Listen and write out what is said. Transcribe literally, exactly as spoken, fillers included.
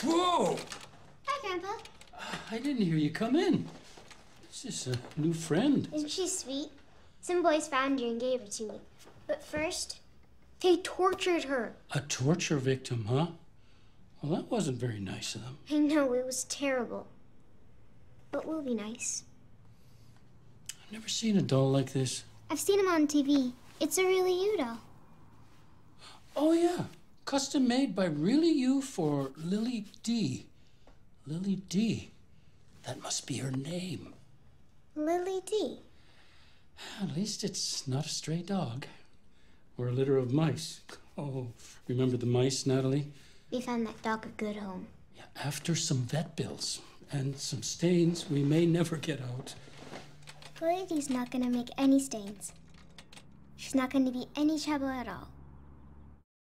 Whoa! Hi, Grandpa. I didn't hear you come in. This is a new friend. Isn't she sweet? Some boys found her and gave her to me. But first, they tortured her. A torture victim, huh? Well, that wasn't very nice of them. I know, it was terrible. But we'll be nice. I've never seen a doll like this. I've seen him on T V. It's a Really You doll. Oh, yeah. Custom made by Really You for Lily D. Lily D. That must be her name. Lily D. At least it's not a stray dog. Or a litter of mice. Oh, remember the mice, Natalie? We found that dog a good home. Yeah, after some vet bills and some stains we may never get out. Lily D's not gonna make any stains. She's not gonna be any trouble at all.